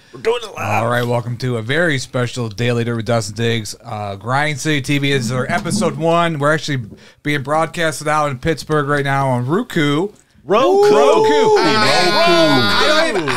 We're doing it live. All right, welcome to a very special Daily Dirt with Dustin Diggs. Grind City TV is our episode 1. We're actually being broadcasted out in Pittsburgh right now on Roku. Roku. I don't even.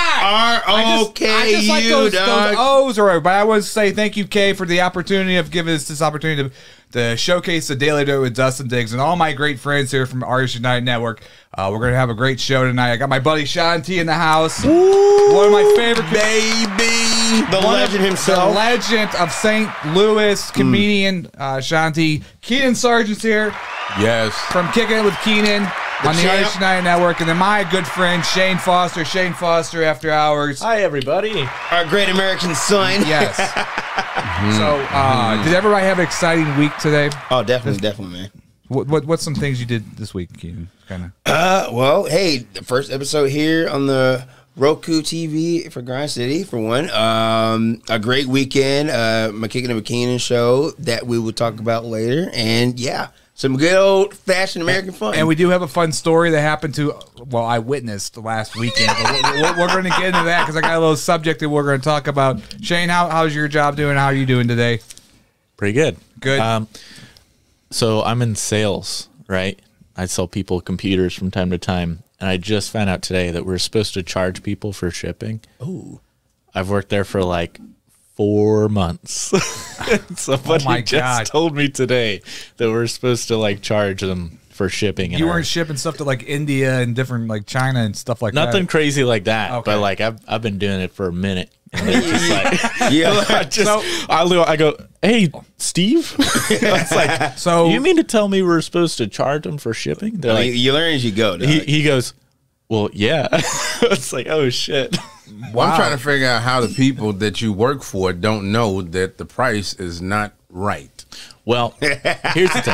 I just like those O's, all right. But I want to say thank you, Kay, for the opportunity of giving us this opportunity to showcase the Daily Dirt with Dustin Diggs and all my great friends here from Artists United Network. We're going to have a great show tonight. I got my buddy Sean T in the house. Ooh, one of my favorite baby. The legend himself. The legend of St. Louis, comedian Sean T. Keenan Sargent's here. Yes. From Kicking It with Keenan on the Artists United Network. And then my good friend Shane Foster. Shane Foster After Hours. Hi, everybody. Our great American son. Yes. So, did everybody have an exciting week today? Oh, definitely, man. What's some things you did this week, Keenan? Kind of. Well, hey, the first episode here on the Roku TV for Grind City, for one. A great weekend. My Kicking It with Keenan show that we will talk about later. And, yeah. Some good old-fashioned American fun. And we do have a fun story that happened to, well, I witnessed last weekend. But we're going to get into that because I got a little subject that we're going to talk about. Shane, how's your job doing? How are you doing today? Pretty good. Good. So I'm in sales, right? I sell people computers from time to time. And I just found out today that we're supposed to charge people for shipping. Oh. I've worked there for like 4 months. Somebody just told me today that we're supposed to like charge them for shipping. You weren't shipping stuff to like India and different like China and stuff like that. Nothing crazy like that. Okay. But like I've been doing it for a minute. And they're just like, yeah. I go, hey, Steve. It's like, so you mean to tell me we're supposed to charge them for shipping? They're like, you learn as you go. He goes, well, yeah. It's like, oh shit. Well, I'm trying to figure out how the people that you work for don't know that the price is not right. Well, here's the thing.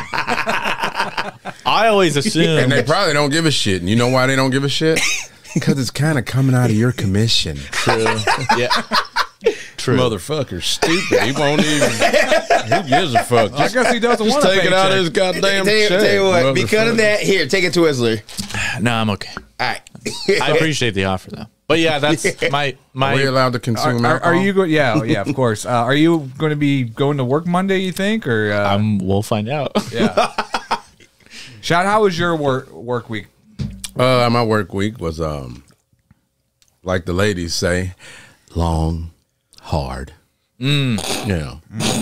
I always assume. And they probably don't give a shit. And you know why they don't give a shit? Because it's kind of coming out of your commission. True. Yeah. True. Motherfucker's stupid. He won't even. Who gives a fuck? I guess he doesn't want to take it out of his goddamn check. Tell you what, because of that, here, take it to Whistler. No, I'm okay. All right. I appreciate the offer, though. But yeah, that's my. Are we allowed to consume alcohol? Are you going? Yeah, of course. Are you going to be going to work Monday? You think, or we'll find out. Yeah. Sean, how was your work week? My work week was like the ladies say, long, hard. Yeah.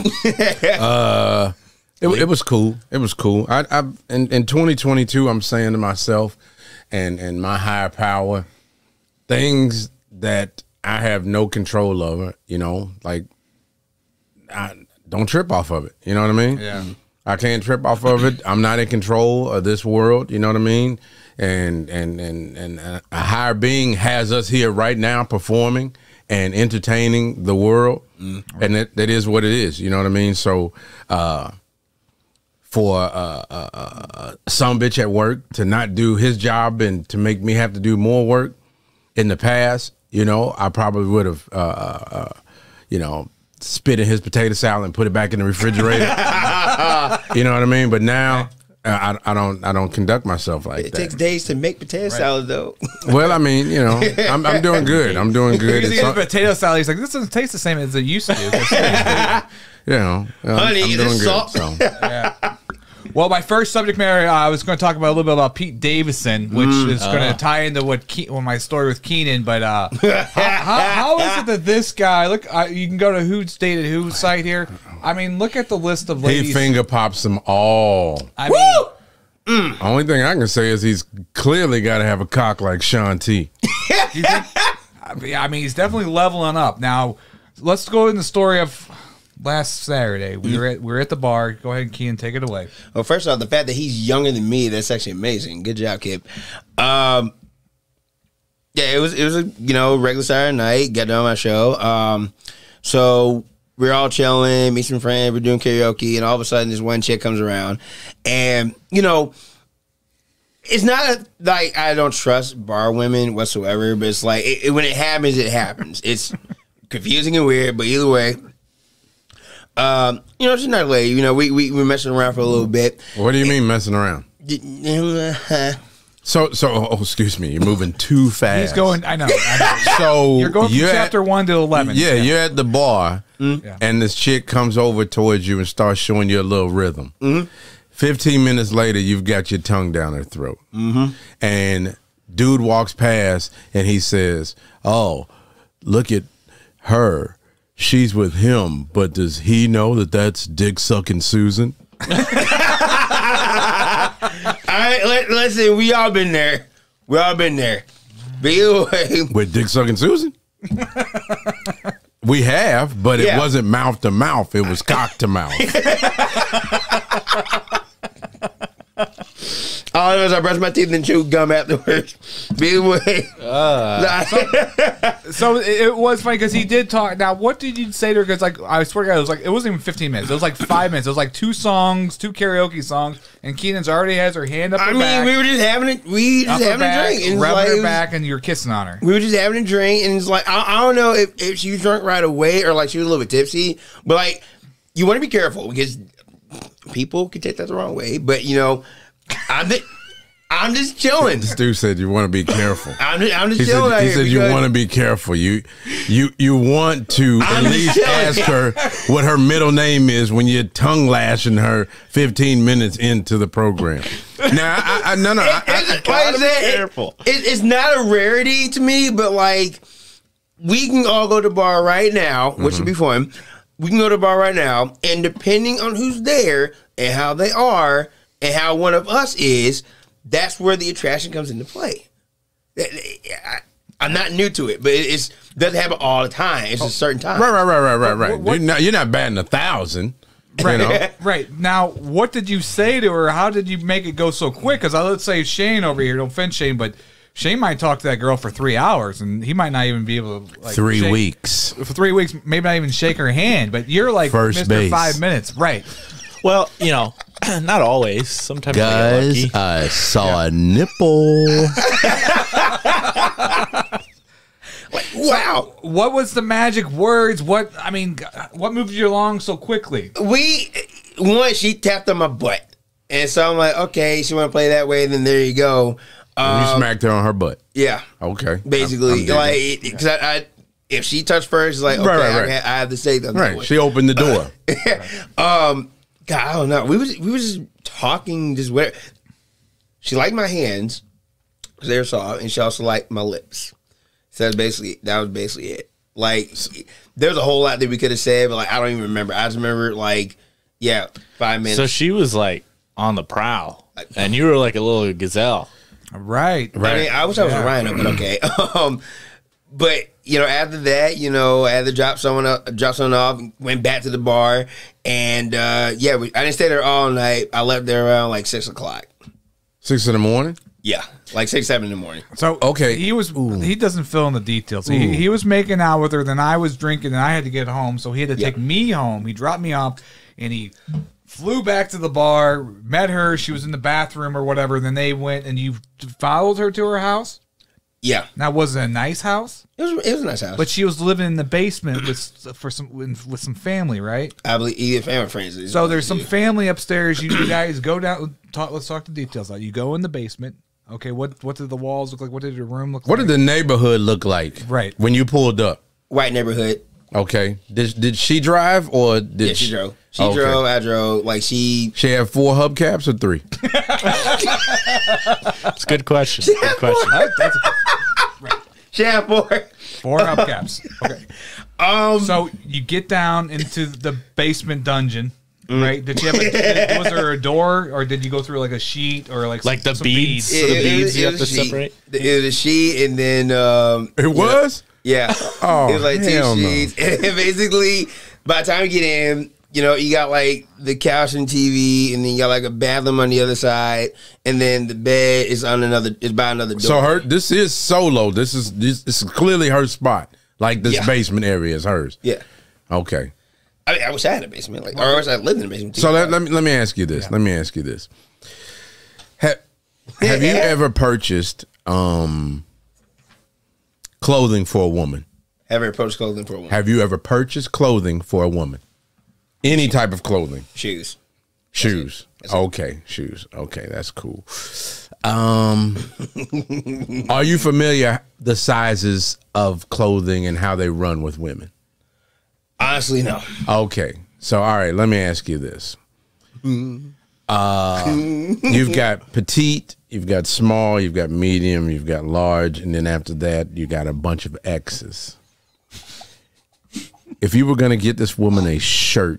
It was cool. It was cool. In 2022, I'm saying to myself, and my higher power, things that I have no control over, you know, like I don't trip off of it. You know what I mean? Yeah. I can't trip off of it. I'm not in control of this world. You know what I mean? And a higher being has us here right now performing and entertaining the world. And that is what it is. You know what I mean? So for some bitch at work to not do his job and to make me have to do more work in the past, you know, I probably would have, you know, spit in his potato salad and put it back in the refrigerator. You know what I mean? But now I don't conduct myself like that. It takes days to make potato salad, though. Well, I mean, you know, I'm doing good. I'm doing good. Because he has potato salad. He's like, this doesn't taste the same as it used to. You know, honey, I'm doing good. So. Yeah. Well, my first subject matter, I was going to talk about a little bit about Pete Davidson, which is going to tie into what my story with Keenan. But how is it that this guy? Look, you can go to Who's Dated Who site here. I mean, look at the list of ladies. He finger pops them all. I mean, only thing I can say is he's clearly got to have a cock like Sean T. You think? I mean, he's definitely leveling up. Now, let's go in the story of last Saturday. We were at the bar. Go ahead, Keenan, take it away. Well, first off, the fact that he's younger than me, that's actually amazing. Good job, kid. Yeah, it was a regular Saturday night. Got done my show. So we're all chilling, meet some friends, we're doing karaoke, and all of a sudden this one chick comes around, and it's not like I don't trust bar women whatsoever, but it's like when it happens, it happens. It's confusing and weird, but either way. She's not a lady. We messing around for a little bit. What do you mean messing around? So, excuse me. You're moving too fast. He's going. I know. So you're going from chapter 1 to 11. Yeah, you're at the bar, and this chick comes over towards you and starts showing you a little rhythm. 15 minutes later, you've got your tongue down her throat, and dude walks past, and he says, "Oh, look at her. She's with him, but does he know that that's dick sucking Susan?" All right, listen, we all been there. We all been there. With dick sucking Susan? We have, but it wasn't mouth to mouth. It was cock to mouth. All I know is I brushed my teeth and chewed gum afterwards. So it was funny because he did talk. Now, what did you say to her? Because like I swear to God, it wasn't even 15 minutes. It was like 5 minutes. It was like 2 songs, 2 karaoke songs, and Keenan's already has her hand up her back. We were just having it. We just having a drink, and rubbing her back, and you're kissing on her. We were just having a drink, and it's like I don't know if she was drunk right away or like she was a little bit tipsy, but like you want to be careful because people can take that the wrong way. But you know, I'm just chilling. This dude said you want to be careful. I'm just chilling. He said you want to be careful. You want to at least ask her what her middle name is when you're tongue lashing her 15 minutes into the program. Now, careful. It's not a rarity to me, but like we can all go to the bar right now, which would be fun. We can go to the bar right now, and depending on who's there and how they are and how one of us is, that's where the attraction comes into play. I'm not new to it, but it doesn't happen all the time. It's a certain time. Right. You're not batting 1,000. Right. You know? Right. Now, what did you say to her? How did you make it go so quick? Because let's say Shane over here, don't offend Shane, but Shane might talk to that girl for 3 hours, and he might not even be able to. Like, 3 weeks. For 3 weeks, maybe not even shake her hand, but you're like First Mr. base. 5 minutes. Right. Well, you know, not always. Sometimes Guys, I saw a nipple. Wow. So, what was the magic words? What moved you along so quickly? She tapped on my butt. And so I'm like, okay, she want to play that way, then there you go. You smacked her on her butt. Yeah. Okay. Basically. Like, because I if she touched first, it's like, okay, right. I have to say that. Right. She opened the door. God, I don't know. We was just talking, just where she liked my hands because they were soft, and she also liked my lips. So that was basically it. Like, there's a whole lot that we could have said, but like I don't even remember. I just remember 5 minutes. So she was like on the prowl, and you were like a little gazelle. Right. I mean, I wish I was a rhino, but okay. But you know, after that, I had to drop someone off, went back to the bar, and I didn't stay there all night. I left there around like 6 o'clock. 6 in the morning? Yeah, like 6, 7 in the morning. So okay, he doesn't fill in the details. He was making out with her, then I was drinking, and I had to get home, so he had to take me home. He dropped me off, and he flew back to the bar, met her. She was in the bathroom or whatever. Then they went, and you followed her to her house. Yeah. Now, was it a nice house? It was a nice house, but she was living in the basement with some family, right? I believe either family friends. So there's some family upstairs. You guys go down. Let's talk the details. You go in the basement. Okay, what did the walls look like? What did your room look like? What did the neighborhood look like? Right when you pulled up. White neighborhood. Okay. Did she drive or did she drove? She drove. I drove. Like she had 4 hubcaps or 3? It's a good question. She had 4. 4 hubcaps. Okay. So you get down into the basement dungeon. Right? Did you have was there a door, or did you go through like a sheet, or like the beads? The beads you have to separate. It was a sheet, and then it was. Yeah. Oh, it was like 2 sheets, and basically by the time you get in, you got like the couch and TV, and then you got like a bathroom on the other side, and then the bed is by another door. So this is solo. This is clearly her spot. Like this basement area is hers. Yeah. Okay. I mean, I wish I had a basement, or I wish I lived in a basement too. So let me ask you this. Yeah. Let me ask you this. Have you ever purchased clothing for a woman? Have you ever purchased clothing for a woman? Have you ever purchased clothing for a woman? Any type of clothing? Shoes. Shoes. Okay, shoes. Okay, that's cool. Are you familiar the sizes of clothing and how they run with women? Honestly, no. Okay, so all right, let me ask you this. You've got petite, you've got small, you've got medium, you've got large, and then after that, you got a bunch of X's. If you were going to get this woman a shirt,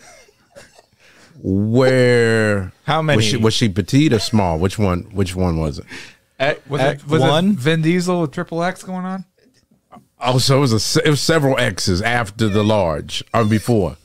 how many? Was she petite or small? Which one was it? Was it Vin Diesel with triple X going on? Oh, so it was several X's after the large or before.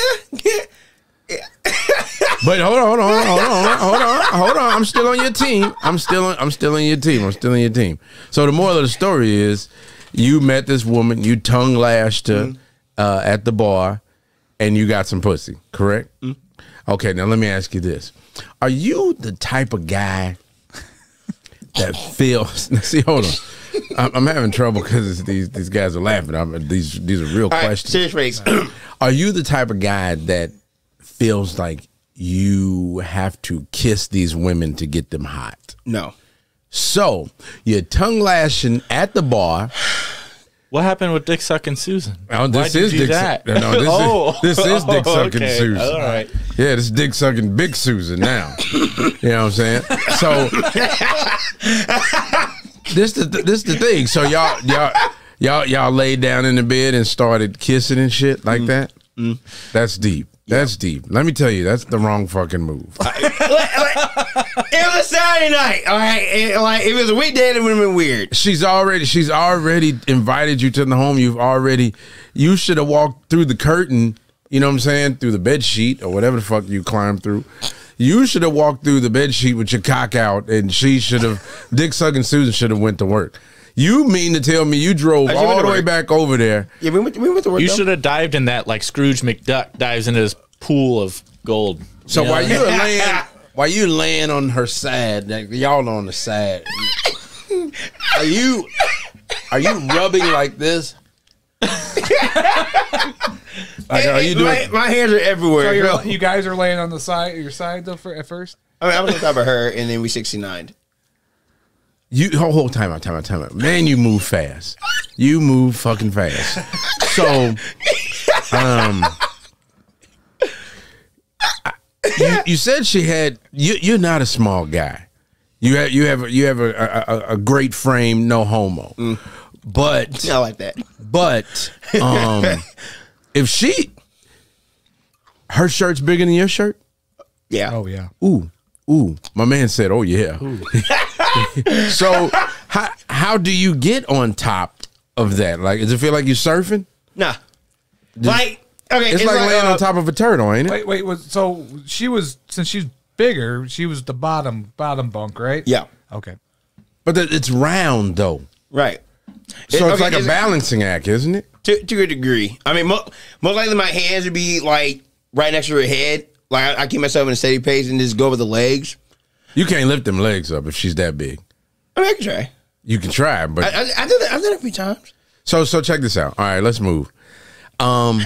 But hold on. I'm still on your team. I'm still on your team. So the moral of the story is, you met this woman, you tongue lashed her at the bar, and you got some pussy. Correct? Okay. Now let me ask you this: are you the type of guy that feels? See, hold on. I'm having trouble because these guys are laughing. These are real questions. Serious race. Are you the type of guy that feels like you have to kiss these women to get them hot? No. So you're tongue lashing at the bar. What happened with Dick Sucking Susan? Oh, this is Dick Sucking. No, this is Dick Sucking Susan. All right. Yeah, this is Dick Sucking Big Susan now. You know what I'm saying? So this the thing. So y'all laid down in the bed and started kissing and shit like that. That's deep. That's deep. Let me tell you, that's the wrong fucking move. It was Saturday night, all right? If it was a weekday, it would have been weird. She's already invited you to the home. You should have walked through the curtain, you know what I'm saying, through the bed sheet or whatever the fuck you climbed through. You should have walked through the bed sheet with your cock out, and Dick Sucking Susan should have went to work. You mean to tell me you drove all the way back over there? Yeah, we went to work. You should have dived in that like Scrooge McDuck dives into his pool of gold. So while you laying on her side, like y'all on the side, are you rubbing like this? Like, are you doing? My hands are everywhere. So you guys are laying on the side, your side though, at first. I mean, I was on top of her, and then we 69'd. You hold time out. Man, you move fast. You move fucking fast. So, you said she had. You're not a small guy. You have a great frame, no homo. But I like that. But if her shirt's bigger than your shirt. Yeah. Oh yeah. Ooh. My man said, "Oh yeah." So how do you get on top of that? Like, does it feel like you're surfing? Nah. Okay, it's like laying on top of a turtle, ain't it? Wait. So since she's bigger, she was the bottom bunk, right? Yeah. Okay. But it's round though, right? So it's like a balancing act, isn't it? To a degree. I mean, most likely my hands would be like right next to her head. Like I keep myself in a steady pace and just go with the legs. You can't lift them legs up if she's that big. I mean, I can try. You can try, but I did that. I've done it a few times. So check this out. All right, let's move. I'm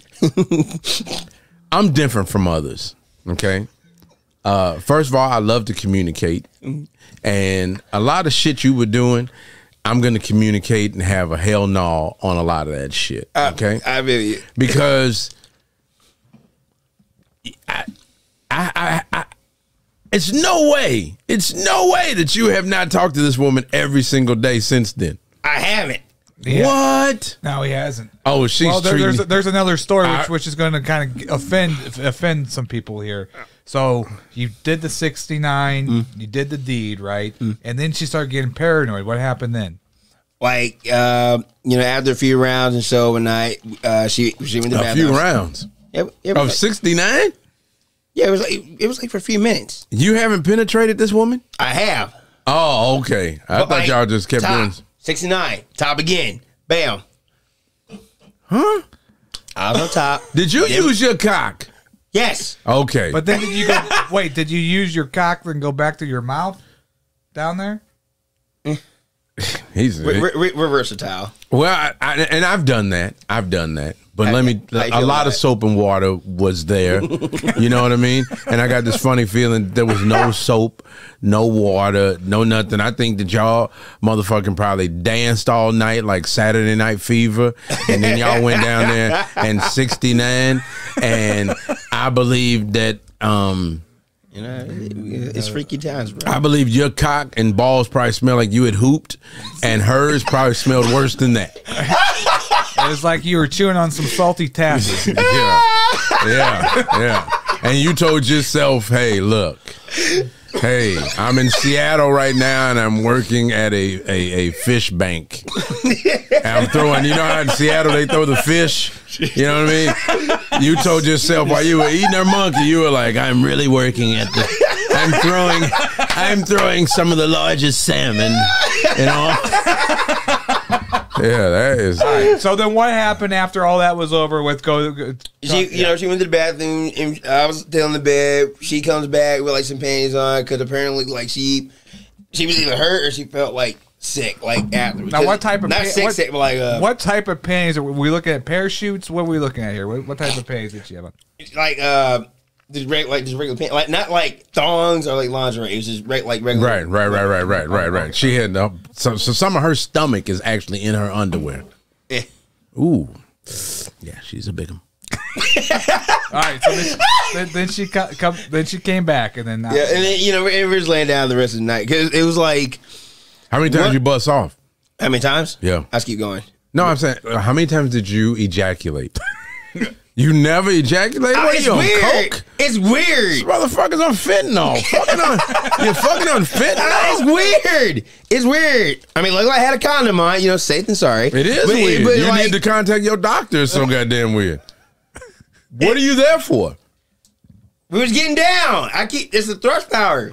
different from others. Okay. First of all, I love to communicate, and a lot of shit you were doing, I'm going to communicate and have a hell no on a lot of that shit. Okay. I really because it's no way that you have not talked to this woman every single day since then. I haven't. Yeah. What? No, he hasn't. Oh, she's there's another story which is going to kind of offend some people here. So you did the 69, you did the deed, right? And then she started getting paranoid. What happened then? Like, after a few rounds and so one night, she went to the bathroom. A few rounds? Of 69? Yeah, it was like for a few minutes. You haven't penetrated this woman? I have. Oh, okay. I thought y'all just kept doing 69. Top again. Bam. Huh? I was on top. Did you use your cock? Yes. Okay. But then did you use your cock and go back to your mouth down there? we're versatile. Well, and I've done that. But a lot of soap and water was there. You know what I mean? And I got this funny feeling there was no soap, no water, no nothing. I think that y'all motherfucking probably danced all night like Saturday Night Fever. And then y'all went down there and 69. And I believe that you know, it's freaky times, bro. I believe your cock and balls probably smell like you had hooped, and hers probably smelled worse than that. It was like you were chewing on some salty taffy. Yeah. And you told yourself, hey, look, hey, I'm in Seattle right now, and I'm working at a fish bank. And I'm throwing, you know how in Seattle they throw the fish? You know what I mean? You told yourself while you were eating her monkey, you were like, I'm really working at I'm throwing some of the largest salmon, you know? Yeah, that is. Right, so then what happened after all that was over with she went to the bathroom and I was still in the bed. She comes back with like some panties on because apparently like she was either hurt or she felt like sick, like after. Now what type of sick, but like what type of panties are we looking at? Parachutes? What are we looking at here? What type of panties did she have on? Like just regular pants, like not like thongs or like lingerie. It was just regular. Right. She had so some of her stomach is actually in her underwear. Yeah. Ooh, yeah, she's a big'em. All right, so then she came back, and then and then we were just laying down the rest of the night because it was like. How many times did you bust off? How many times? Yeah, I just keep going. No, I'm saying how many times did you ejaculate? You never ejaculated? It's weird. Coke? It's weird. This motherfucker's on fentanyl. You're fucking on fentanyl? It's weird. I mean, look, I had a condom on, safe and sorry. It is weird. But you need to contact your doctor. It's so goddamn weird. What are you there for? We was getting down. It's the thrust power.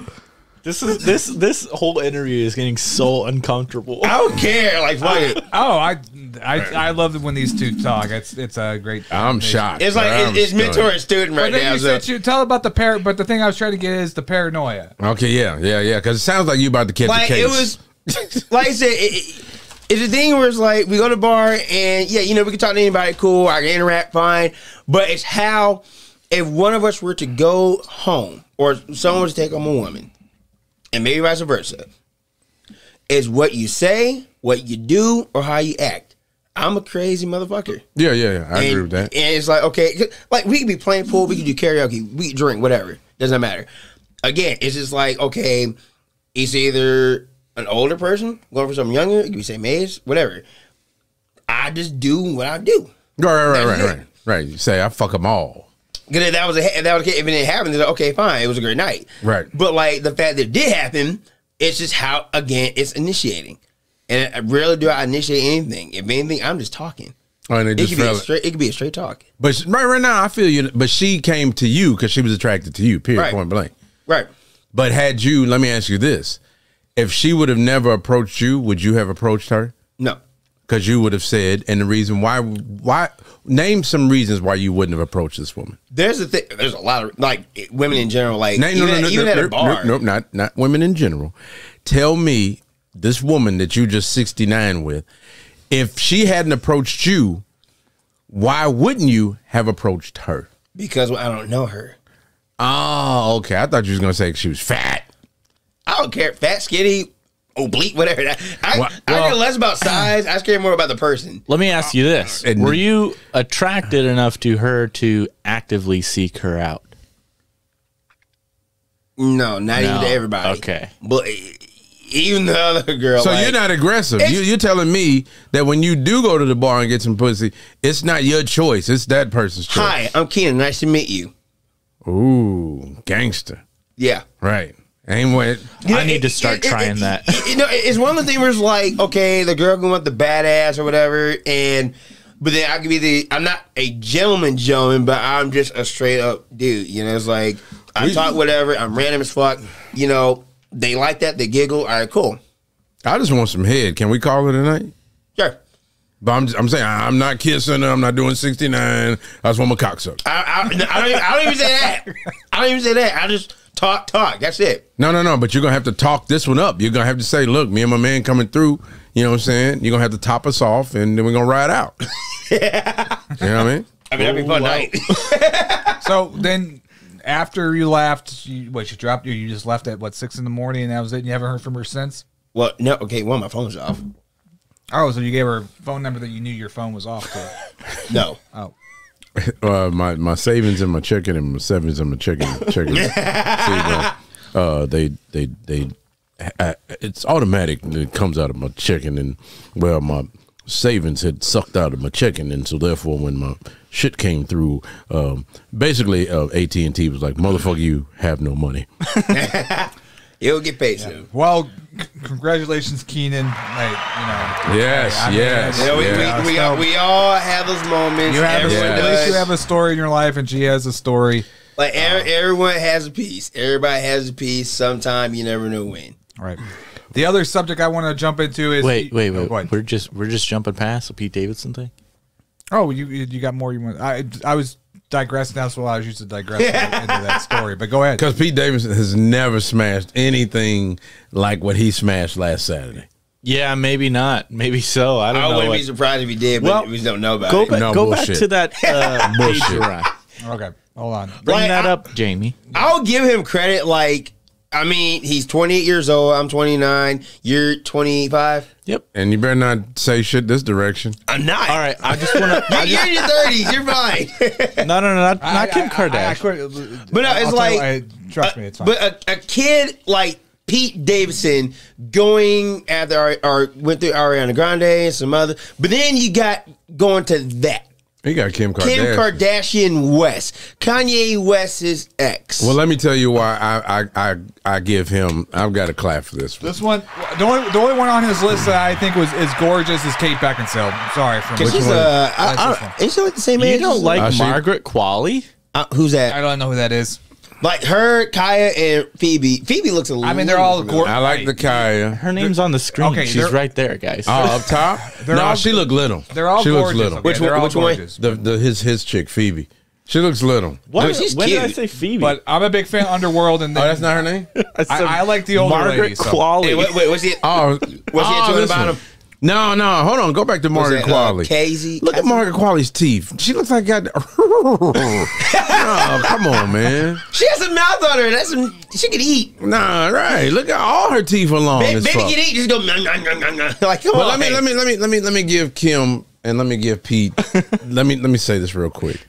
This whole interview is getting so uncomfortable. I don't care. Like, fuck it. Oh, I love it when these two talk. It's a great. I'm shocked. It's like it's mentor and student right now. You tell about the but the thing I was trying to get is the paranoia. Okay, yeah. Because it sounds like you about to catch the case. It was like I said. It's a thing where it's like we go to the bar and we can talk to anybody. Cool, I can interact fine. But it's how if one of us were to go home or someone was to take home a woman. And maybe vice versa. It's what you say, what you do, or how you act. I'm a crazy motherfucker. Yeah. I agree with that. And it's like, okay, like we could be playing pool, we could do karaoke, we could drink, whatever. Doesn't matter. Again, it's just like, okay, it's either an older person going for something younger, it could be same age, whatever. I just do what I do. Right. You say, I fuck them all. Because if that was if it didn't happen, then okay, fine, it was a great night. Right. But like the fact that it did happen, it's just how again it's initiating, and rarely do I initiate anything. If anything, I'm just talking. Oh, and it could be a straight talk. But right now, I feel you. But she came to you because she was attracted to you. Period. Right. Point blank. Right. But let me ask you this: if she would have never approached you, would you have approached her? No. Because you would have said, and the reason why, name some reasons why you wouldn't have approached this woman. There's a lot of like women in general, like even at a bar. Nope, not women in general. Tell me this woman that you just 69 with, if she hadn't approached you, why wouldn't you have approached her? Because I don't know her. Oh, okay. I thought you was gonna say she was fat. I don't care, fat, skinny. Oblique, whatever. I care less about size. I care more about the person. Let me ask you this: were you attracted enough to her to actively seek her out? No, not even to everybody. Okay, but even the other girl. So you're not aggressive. You're telling me that when you do go to the bar and get some pussy, it's not your choice. It's that person's choice. Hi, I'm Keenan. Nice to meet you. Ooh, gangster. Yeah. Right. Ain't what I need to start trying that. It's one of the things where it's like, okay, the girl can want the badass or whatever, but then I could be I'm not a gentleman, but I'm just a straight up dude. It's like I talk whatever. I'm random as fuck. They like that. They giggle. All right, cool. I just want some head. Can we call it a night? Sure. But I'm saying I'm not kissing her. I'm not doing 69. I just want my cock sucked. I don't even say that. I don't even say that. I just Talk. That's it. No. But you're gonna have to talk this one up. You're gonna have to say, look, me and my man coming through. You know what I'm saying? You're gonna have to top us off, and then we're gonna ride out. Yeah. You know what I mean? I mean, that'd be fun night. So then, after you left, you dropped. You just left at what 6 in the morning, and that was it. And you haven't heard from her since. Well, no. Okay, well, my phone's off. Oh, so you gave her a phone number that you knew your phone was off to. No. Oh. My savings and my checking and my savings and my checking. It's automatic. It comes out of my checking, and well, my savings had sucked out of my checking, and so therefore, when my shit came through, basically AT&T was like, "Motherfucker, you have no money." It'll get paid soon. Well, congratulations, Keenan. Yes. We all have those moments. At least you have a story in your life, and she has a story. Like everyone has a piece. Everybody has a piece. Sometime you never know when. All right. The other subject I want to jump into is wait. We're just jumping past the Pete Davidson thing. Oh, you got more you want? I was digressing. That's what I was used to digress into that story. But go ahead. Because Pete Davidson has never smashed anything like what he smashed last Saturday. Yeah, maybe not. Maybe so. I don't know. I wouldn't be surprised if he did, but we just don't know about it. Go back to that bullshit. Okay, hold on. Bring that up, Jamie. I'll give him credit. Like, I mean, he's 28 years old. I'm 29. You're 25. Yep. And you better not say shit this direction. I'm not. All right. I just want to. You're in your 30s. You're fine. No, not Kim Kardashian. But no, it's trust me, it's fine. But a kid like Pete Davidson going after went through Ariana Grande and some other, but then you got going to that. He got Kim Kardashian. Kim Kardashian West, Kanye West's ex. Well, let me tell you why I give him. I've got to clap for this one. This one, the only one on his list that I think was as gorgeous as Kate Beckinsale. Sorry, from which she's ain't she like the same age? You don't like Margaret Qualley? Who's that? I don't know who that is. Like her, Kaya, and Phoebe. Phoebe looks a little. I mean, they're all gorgeous. I like the Kaya. Her name's on the screen. Okay, she's right there, guys. Oh, up top? No, she look little. They're all gorgeous. Looks little. Okay, which one? His chick, Phoebe. She looks little. What? When did I say Phoebe? But I'm a big fan of Underworld. And that's not her name? I like the older Margaret lady. Qualley. Hey, wait, what's he? What's he into about him? No, hold on. Go back to Margaret Qualley. Casey. Look at Margaret Qualley's teeth. She looks like oh, come on, man. She has a mouth on her. She can eat. Nah, right. Look at all her teeth are long. Baby can eat. Just go. Like, come on. Let me give Kim and let me give Pete. let me say this real quick.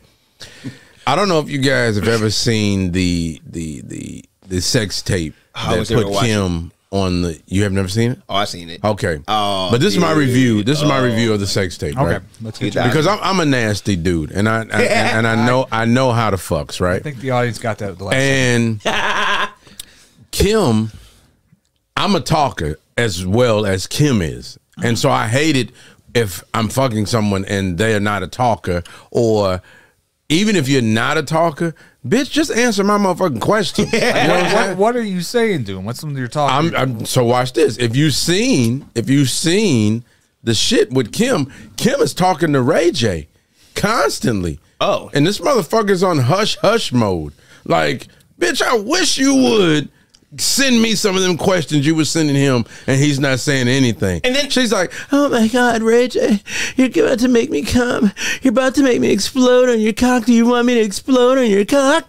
I don't know if you guys have ever seen the sex tape that put Kim on the. You have never seen it? Oh, I've seen it. Okay. But this is my review. This is my review of the sex tape. Okay, right? let's get because I'm a nasty dude, and I know how to fucks. Right. I think the audience got that. And Kim, I'm a talker as well as Kim is, and so I hate it if I'm fucking someone and they are not a talker, or even if you're not a talker, bitch, just answer my motherfucking question. You know what are you saying, Doom? What's something you're talking? So watch this. If you've seen the shit with Kim is talking to Ray J constantly. Oh, and this motherfucker's on hush hush mode. Like, bitch, I wish you would send me some of them questions you were sending him, and he's not saying anything. And then she's like, "Oh my God, Ray J, you're about to make me come. You're about to make me explode on your cock. Do you want me to explode on your cock?"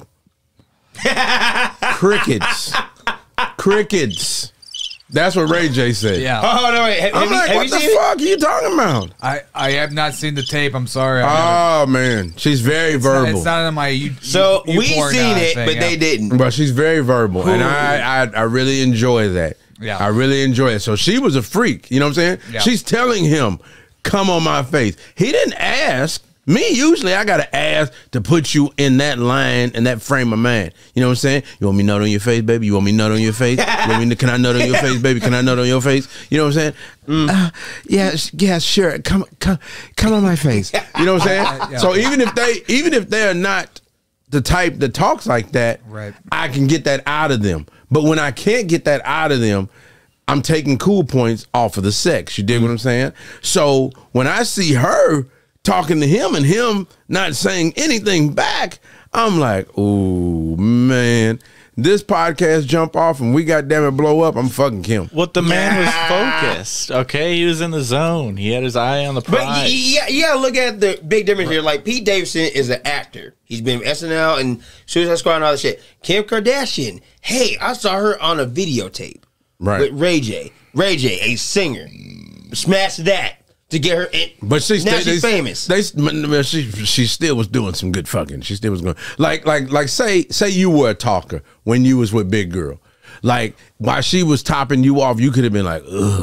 Crickets. That's what Ray J said. Yeah. Oh no! Wait. I'm like, what the fuck are you talking about? I have not seen the tape. I'm sorry. Man, she's very verbal. It's not on my. We seen it, but they didn't. But she's very verbal, and I really enjoy that. Yeah, I really enjoy it. So she was a freak. You know what I'm saying? Yeah. She's telling him, "Come on my face." He didn't ask. Me, usually I gotta ask to put you in that line, in that frame of mind. You know what I'm saying? You want me nut on your face, baby? You want me nut on your face? Can I nut on your face, baby? Can I nut on your face? You know what I'm saying? Yeah, sure. Come on my face. You know what I'm saying? So even if they're not the type that talks like that, right, I can get that out of them. But when I can't get that out of them, I'm taking cool points off of the sex. You dig what I'm saying? So when I see her talking to him and him not saying anything back, I'm like, oh man, this podcast jump off and we goddamn it blow up, I'm fucking Kim. What the man was focused. Okay, he was in the zone. He had his eye on the prize. But you gotta look at the big difference here. Like Pete Davidson is an actor. He's been SNL and Suicide Squad and all that shit. Kim Kardashian, hey, I saw her on a videotape with Ray J. Ray J, a singer, smashed that to get her in. But she's famous. She still was doing some good fucking. She still was going like say you were a talker when you was with Big Girl. Like while she was topping you off, you could have been like,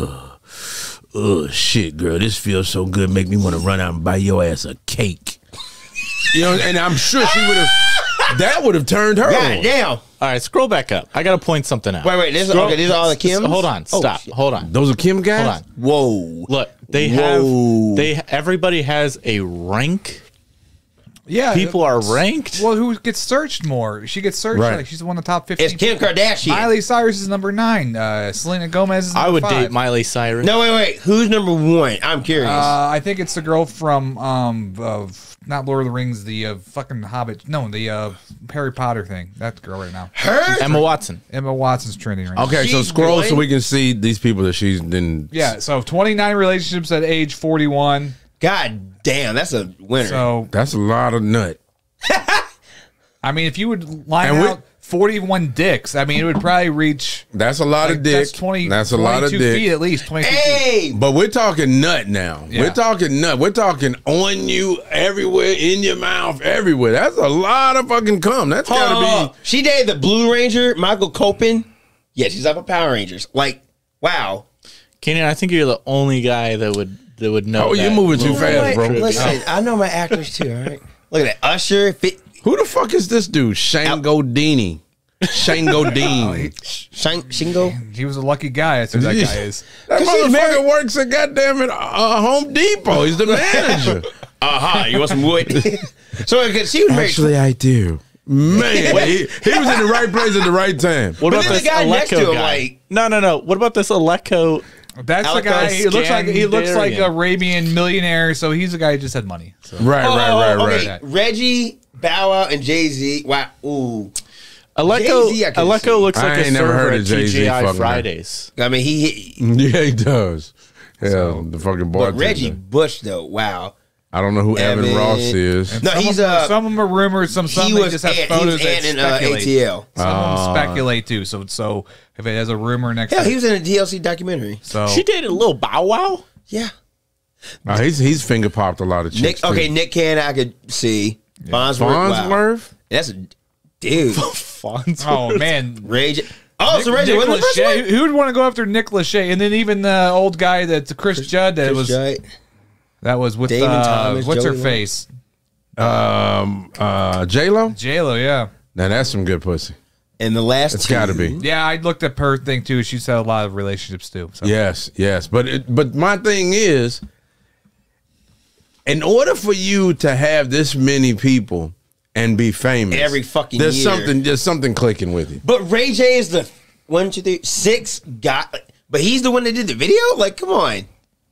ugh, shit, girl, this feels so good. Make me want to run out and buy your ass a cake. You know, and I'm sure she would have. That would have turned her on. Damn. All right, scroll back up. I got to point something out. Wait. These are all the Kims? Hold on. Stop. Hold on. Those are Kim guys? Hold on. Whoa. Look, everybody has a rank. Yeah. People are ranked. Well, who gets searched more? She gets searched. Right. Like she's one of the top 15. It's Kim Kardashian. Miley Cyrus is number 9. Selena Gomez is number 5. I would date Miley Cyrus. No, wait. Who's number 1? I'm curious. I think it's the girl from not Lord of the Rings, the fucking Hobbit. No, the Harry Potter thing. That girl right now. Her? Emma Watson. Emma Watson's trending right now. Okay, so scroll so we can see these people that she's been. Yeah, so 29 relationships at age 41. God damn, that's a winner. So That's a lot of nut. I mean, if you would line out 41 dicks, I mean, it would probably reach. That's a lot of dick. That's 20. That's a lot of 22 dick. feet at least. 22 feet. Hey! But we're talking nut now. Yeah. We're talking nut. We're talking on you everywhere, in your mouth, everywhere. That's a lot of fucking cum. That's gotta be. She dated the Blue Ranger, Michael Copen. Yeah, she's up with Power Rangers. Like, wow. Kenyon, I think you're the only guy that would know. Oh, you're moving too fast, bro. Listen, I know my actors too, all right? Look at that. Usher. Who the fuck is this dude? Shane Godine. Shane Godine. Shingo? He was a lucky guy. That's who that guy is. That motherfucker works at goddamn it Home Depot. He's the manager. You want some wood? So she was married. Actually, I do. Man, he was in the right place at the right time. What about then this the guy next to Aleko him, guy? like- No. What about this Aleko? That's the guy. He looks like a Arabian millionaire. So he's the guy who just had money. So. Right. Okay. Reggie, Bow Wow, and Jay-Z. Wow. Ooh. Aleko looks I like a ain't never server heard at of Jay-Z TGI fucking Fridays. I mean, he Yeah, he does. Hell, the fucking but bartender. Reggie Bush though. Wow. I don't know who Evan Ross is. No, Some he's of them are rumors. Some he they was just have he photos was that in speculate. ATL. Some of them speculate too. So if it has a rumor next, Hell, he was in a DLC documentary. so She dated a little Bow Wow. Yeah. He's finger popped a lot of chicks. Nick Cannon, I could see. Farnsworth. Farnsworth? That's a dude. oh man, Rage. Oh, so Rage wasn't the first Lachey. one? Who would want to go after Nick Lachey? And then even the old guy that's Chris Judd that was Right. that was with Damon Thomas, what's Joey her face? J-Lo? J-Lo, yeah. Now that's some good pussy. And the last It's got to be. Yeah, I looked at her thing too. She's had a lot of relationships too. So. Yes. But my thing is, in order for you to have this many people and be famous every fucking there's year. there's something clicking with you. But Ray J is the 1, 2, 3, 6 guy. But he's the one that did the video? Like, come on.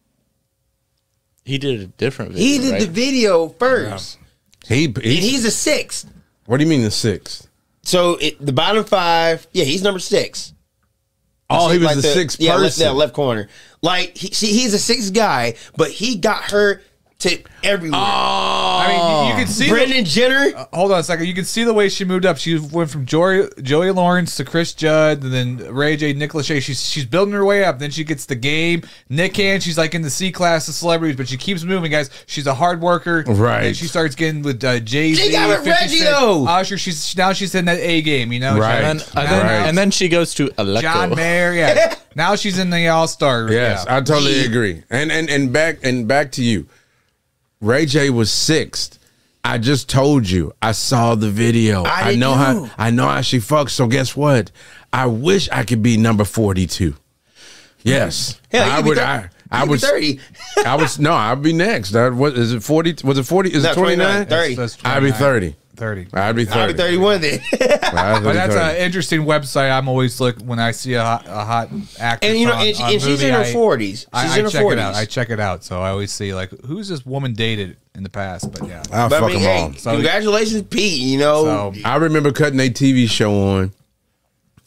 He did a different video. He did right? the video first. And he's the 6th. What do you mean the 6th? So the bottom 5, yeah, he's number 6. Oh, he was like the 6th yeah, person. left corner. Like he's a 6th guy, but he got her to everywhere. I mean, you can see Brendan Jenner. Hold on a second. You can see the way she moved up. She went from Joey Lawrence to Chris Judd, and then Ray J, Nick Lachey. She's building her way up. Then she gets the Game. Nick Cannon, she's like in the C class of celebrities, but she keeps moving, guys. She's a hard worker. Right. And she starts getting with Jay-Z. She got with Reggie, though. Usher. Now she's in that A game, you know? Right. And then she goes to Aleko. John Mayer, yeah. Now she's in the All-Star. Yes, yeah. I totally agree. And back to you. Ray J was 6th. I just told you. I saw the video. I know how she fucks. So guess what? I wish I could be number 42. Yes. Hell, I would 30. I'd be next. What is it 40? Was it 40? Is it 29? 30. I'd be 30. 30. I'd be 30. I'll be 31 then. But that's an interesting website. I'm always looking when I see a hot actor. And you know, on she's movie, in her 40s. She's in her check 40s. it out. I check it out. So I always see like who's this woman dated in the past. But yeah, I'll But fuck I mean, them all. hey, congratulations, Pete. You know, so I remember cutting a TV show on,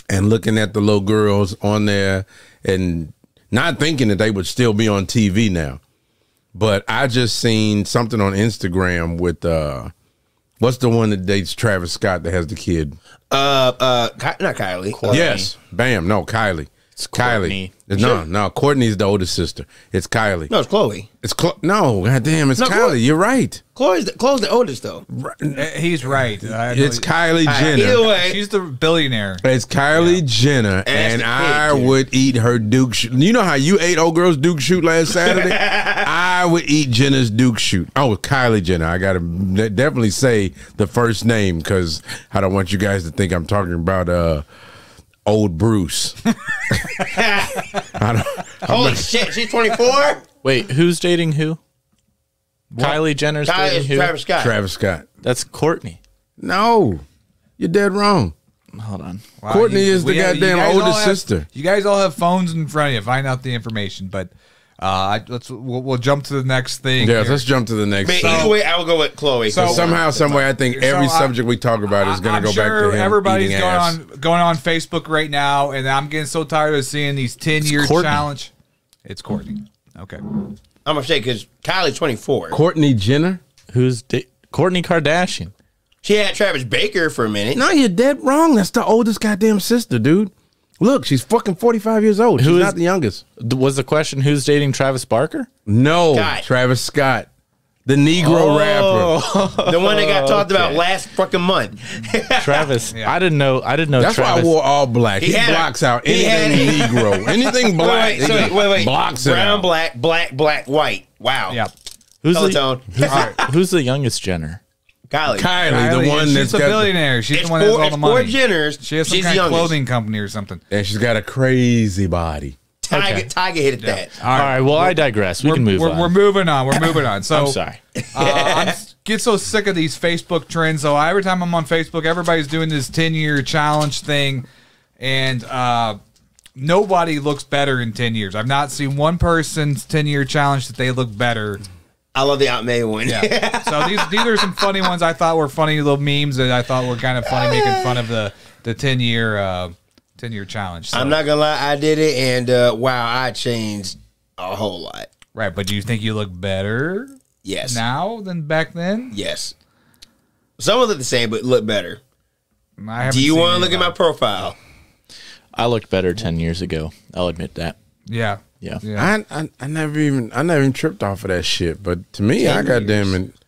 and looking at the little girls on there and not thinking that they would still be on TV now. But I just seen something on Instagram with what's the one that dates Travis Scott that has the kid? Not Kylie. Courtney. Yes. Bam. No, Kylie. It's Kylie. Courtney. No, Courtney's the older sister. It's Kylie. No, it's Chloe. It's no, goddamn, it's No, Kylie. You're right. Chloe's the oldest though. He's right. It's Kylie Jenner. Either way, She's the billionaire. It's Kylie Jenner, and I would eat her Duke shoot. You know how you ate old girl's Duke shoot last Saturday? I would eat Jenner's Duke shoot. Oh, Kylie Jenner. I gotta definitely say the first name because I don't want you guys to think I'm talking about old Bruce. holy shit, she's 24. Wait, who's dating who? Kylie Jenner's dating who? Travis Scott. Travis Scott. That's Courtney. No, you're dead wrong. Hold on. Wow, Courtney is the goddamn older have, sister. You guys all have phones in front of you. Find out the information, but we'll jump to the next thing. Yeah, here. let's jump to the next. But either way, I will go with Chloe. So- Somehow, some way, I think every subject we talk about is going to go back to him. Everybody's eating going ass. on Facebook right now, and I'm getting so tired of seeing these 10-year Courtney. challenge. It's Courtney. Okay. I'm gonna say because Kylie's 24. Courtney Jenner. Who's Kourtney Kardashian? She had Travis Baker for a minute. No, you're dead wrong. That's the oldest goddamn sister, dude. Look, she's fucking 45 years old. She's not the youngest. Was the question who's dating Travis Barker? No, Scott. Travis Scott, the Negro rapper. The one that got talked about last fucking month. Travis. Yeah. I didn't know. That's Travis. why I wore all black. He had blocks out he had anything Negro, anything black. Wait. Blocks it Brown, out. black, white. Wow. Yeah. Who's Color the, tone. who's the youngest Jenner? Kylie. Kylie, the one she's that's a got, billionaire. She's It's the one that has four, all it's the four money. Jenners. She has some She's kind the of youngest. clothing company or something. and she's got a crazy body. Tiger hit that. All right. Well, I digress. We can move on. We're moving on. We're moving on. So I'm sorry. I get so sick of these Facebook trends. So every time I'm on Facebook, everybody's doing this 10-year challenge thing, and nobody looks better in 10 years. I've not seen one person's 10-year challenge that they look better. I love the Aunt May one. Yeah. So these are some funny ones I thought were funny little memes that I thought were kind of funny, making fun of the 10-year challenge. So, I'm not gonna lie, I did it, and wow, I changed a whole lot. right, but do you think you look better Yes. now than back then? Yes. Some of it the same, but look better. I haven't Do you seen want to any look at of my profile? I looked better 10 years ago. I'll admit that. Yeah. Yeah. Yeah. I never even tripped off of that shit. But to me, 10 I goddamn years. it.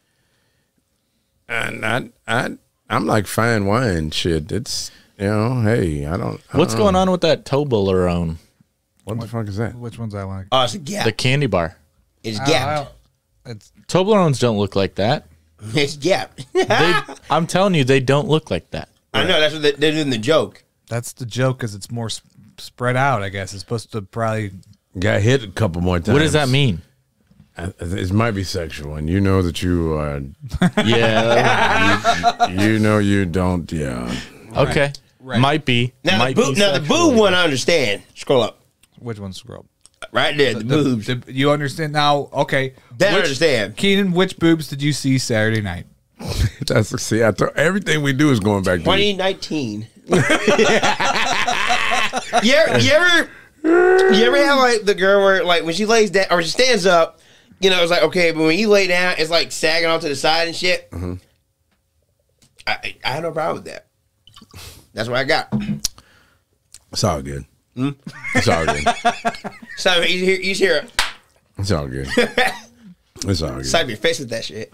And I'm like fine wine shit. It's hey, I don't. What's going on with that Toblerone? What the fuck is that? Which ones I like? Oh, it's a gap. The candy bar. It's gapped. It's Toblerones don't look like that. It's gapped. I'm telling you, they don't look like that. I know, that's what they're doing the joke. that's the joke because it's more spread out. I guess it's supposed to probably. Got hit a couple more times. What does that mean? It might be sexual, and you know that you are. Yeah. You know you don't. Yeah. Okay. Right. Might be. Now, Might the be boob one I understand. Scroll up. Which one's scroll? Right there, the boobs. You understand now? Okay. That I understand. Keenan, which boobs did you see Saturday night? See, I thought everything we do is going back to 2019. You ever have like the girl where like when she lays down or she stands up, it's like okay, but when you lay down, it's like sagging off to the side and shit. Mm-hmm. I have no problem with that. That's what I got. It's all good. It's all good. So you hear It's all good. It's all good. slap your face with that shit.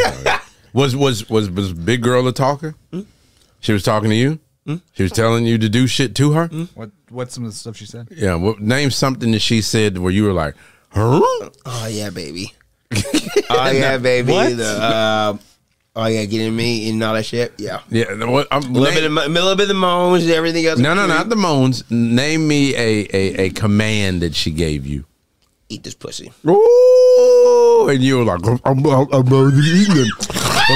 Was Big Girl a talker? She was talking to you? She was telling you to do shit to her? What's some of the stuff she said? Yeah. Name something that she said where you were like, huh? Oh yeah, baby. Oh yeah, baby. What? Oh yeah, getting me and all that shit. Yeah. Yeah. A little bit of the moans, everything else. No, not the moans. Name me a command that she gave you. Eat this pussy. Ooh, and you were like, I'm already eating it.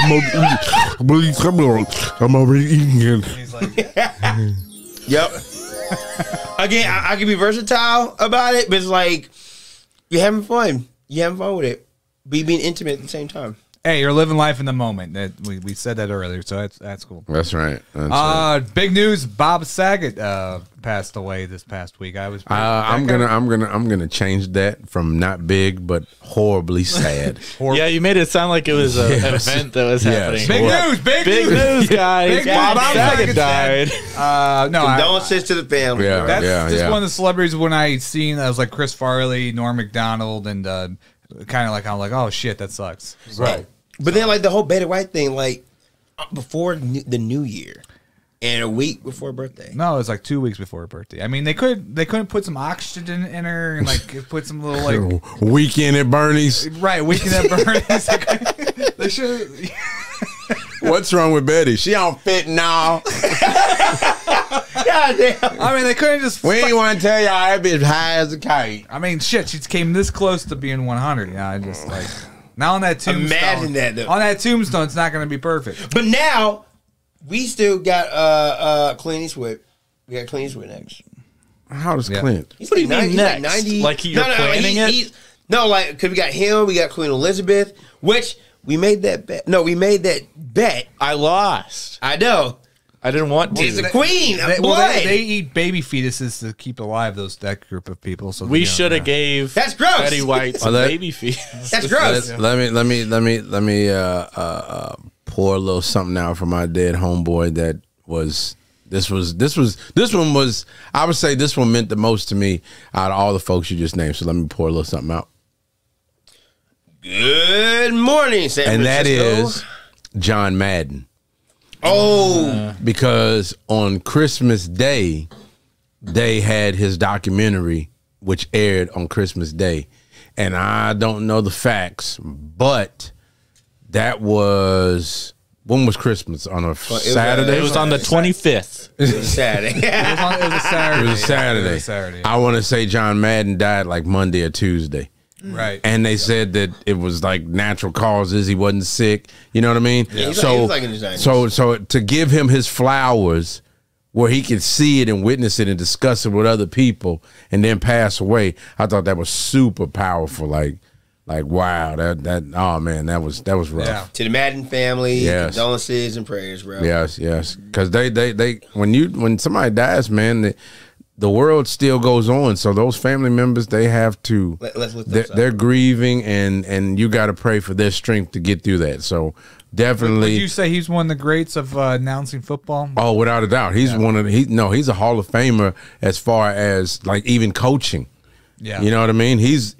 I'm already eating it. He's like, Yep. Again, I can be versatile about it, but it's like you're having fun. You're having fun with it. But you're being intimate at the same time. Hey, you're living life in the moment. That we said that earlier, so that's cool. That's right. That's right. Big news: Bob Saget passed away this past week. I'm gonna change that from not big but horribly sad. Yeah, you made it sound like it was an event that was happening. Big news, guys! Bob Saget died. No, condolences to the family. Yeah, that's one of the celebrities when I seen. I was like Chris Farley, Norm Macdonald, and kind of like I'm like, oh shit, that sucks. Right. But then like the whole Betty White thing, like before the New Year. And a week before her birthday. No, it was like 2 weeks before her birthday. I mean, they couldn't put some oxygen in her and like put some little like Weekend at Bernie's. Right, Weekend at Bernie's. They should. What's wrong with Betty? She on fentanyl. God damn. I mean, they couldn't just. We ain't want to tell y'all that bitch high as a kite. I mean, shit, she came this close to being 100. You know, I just like now on that tombstone. Imagine that though. On that tombstone, it's not going to be perfect. But now. We still got Clint Eastwood. We got Clint Eastwood next. How does Clint? He's what do you mean next? Like 90. Like you're planning it? No, like because we got him. We got Queen Elizabeth, which we made that bet. No, we made that bet. I lost. I know. I didn't want to. It's a queen. They eat baby fetuses to keep alive that group of people. So we should have gave that's gross. Betty White some baby fetus. That's gross. Let me pour a little something out for my dead homeboy. This one was I would say this one meant the most to me out of all the folks you just named. So let me pour a little something out. Good morning, San Francisco. And that is John Madden. Oh, because on Christmas Day, they had his documentary, which aired on Christmas Day. And I don't know the facts, but that was, when was Christmas? On a Saturday? It was on the 25th. It was Saturday. It was a Saturday. It was Saturday. I want to say John Madden died like Monday or Tuesday. Right. And they said that it was like natural causes. He wasn't sick. You know what I mean? Yeah, he so, was like in his 90s. so to give him his flowers where he could see it and witness it and discuss it with other people and then pass away, I thought that was super powerful. Like wow, that oh man, that was rough. Yeah. To the Madden family, Yes. condolences and prayers, bro. Yes. Because they when somebody dies, man, the world still goes on. So those family members, they have to. Let's look they're grieving, and you got to pray for their strength to get through that. So definitely. Would you say he's one of the greats of announcing football? Oh, without a doubt, he's one of he's a Hall of Famer as far as like even coaching. Yeah, you know what I mean. He's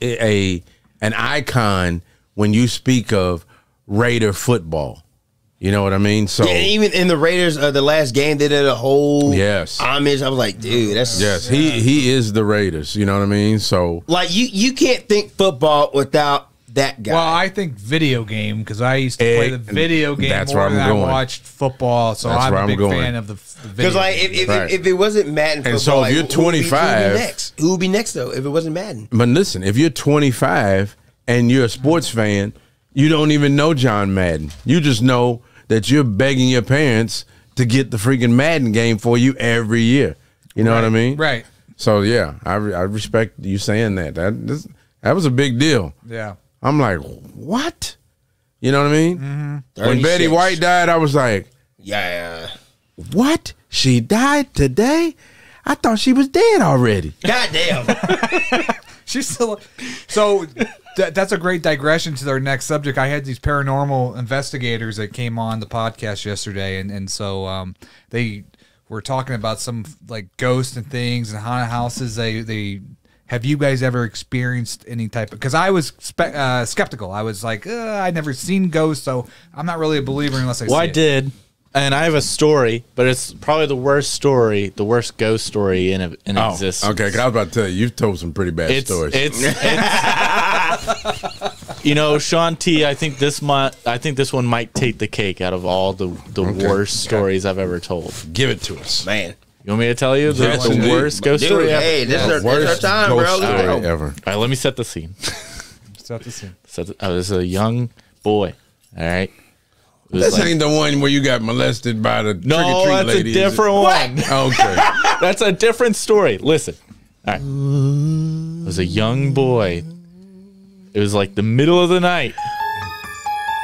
an icon when you speak of Raider football. You know what I mean? So yeah, even in the Raiders, the last game, they did a whole yes homage. I was like, dude, that's he is the Raiders. You know what I mean? So like you can't think football without that guy. Well, I think video game because I used to play the video game more than I watched football. So I'm a big fan of the video. Because like if it wasn't Madden, football, and so if you're 25, who would be next though? If it wasn't Madden, but listen, if you're 25 and you're a sports fan, you don't even know John Madden. You just know that you're begging your parents to get the freaking Madden game for you every year. You know what I mean? Right. So yeah, I respect you saying that. That was a big deal. Yeah. I'm like, what? You know what I mean? Mm-hmm. When Betty White died, I was like, yeah. What? She died today? I thought she was dead already. God damn. She's still. So that's a great digression to our next subject. I had these paranormal investigators that came on the podcast yesterday, and so they were talking about some like ghosts and things and haunted houses. They have you guys ever experienced any type of? Because I was skeptical. I was like, I'd never seen ghosts, so I'm not really a believer unless I see it. I did. And I have a story, but it's probably the worst story, the worst ghost story in existence. Okay, 'cause I was about to tell you, you've told some pretty bad stories. It's you know, Sean T. I think this one might take the cake out of all the worst stories I've ever told. Give it to us, man. You want me to tell you the worst ghost story ever? Hey, this is our time, bro. Ever. All right, let me set the scene. Set the scene. I was a young boy. All right. This ain't the one where you got molested by the trick-or-treat lady. That's a different one. Okay. That's a different story. Listen. All right. I was a young boy. It was like the middle of the night.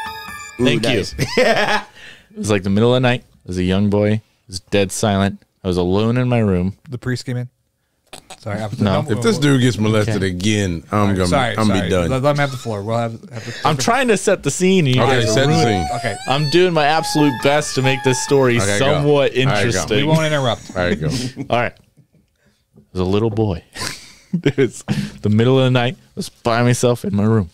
Thank you. It was like the middle of the night. I was a young boy. It was dead silent. I was alone in my room. The priest came in. Sorry. No. If this dude gets molested again, I'm gonna be done. Let him have the floor. We'll have I'm trying to set the scene. Okay, set the scene. Okay. I'm doing my absolute best to make this story somewhat interesting. We won't interrupt. All right, go. All right. I was a little boy. It was the middle of the night. I was by myself in my room.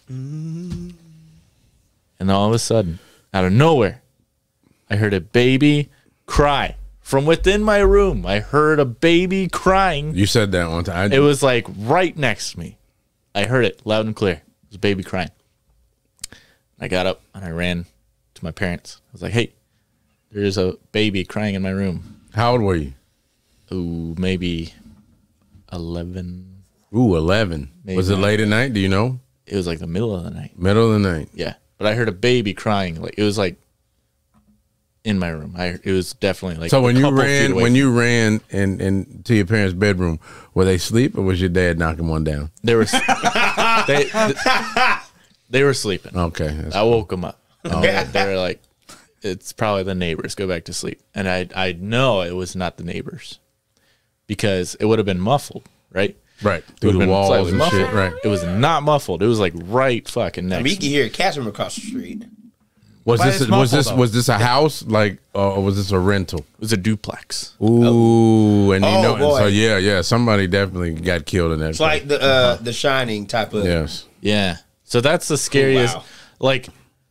And all of a sudden, out of nowhere, I heard a baby cry. From within my room, I heard a baby crying. You said that one time. It was like right next to me. I heard it loud and clear. It was a baby crying. I got up and I ran to my parents. I was like, hey, there's a baby crying in my room. How old were you? Ooh, maybe 11. Ooh, 11. Maybe. Was it late at night? Do you know? It was like the middle of the night. Middle of the night. Yeah. But I heard a baby crying. Like it was like in my room. It was definitely like. So when you ran and to your parents' bedroom, were they asleep or was your dad knocking one down? They were they were sleeping. Okay, I woke them up. They were like, "It's probably the neighbors. Go back to sleep." And I know it was not the neighbors because it would have been muffled, right? Right through the walls and muffled. shit. Right. It was not muffled. It was like right fucking next. I mean, you can hear a cat from across the street. Was this a house or was this a rental? It was a duplex. Ooh, and you know, boy. so yeah, somebody definitely got killed in that. It's like the Shining type of. Yes. Yeah. So that's the scariest. Wow. Like,